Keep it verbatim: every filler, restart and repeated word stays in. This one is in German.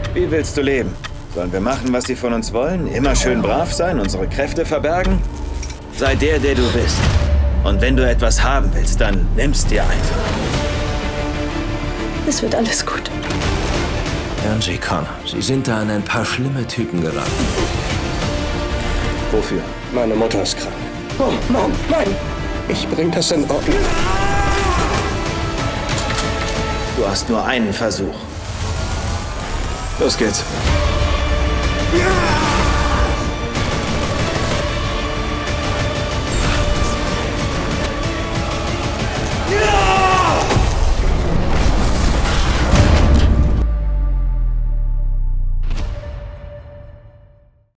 Wie willst du leben? Sollen wir machen, was sie von uns wollen? Immer schön brav sein, unsere Kräfte verbergen? Sei der, der du bist. Und wenn du etwas haben willst, dann nimm's dir einfach. Es wird alles gut. Angie Connor, Sie sind da an ein paar schlimme Typen geraten. Wofür? Meine Mutter ist krank. Oh, Mann, nein! Ich bring das in Ordnung. Du hast nur einen Versuch. Los geht's. Ja!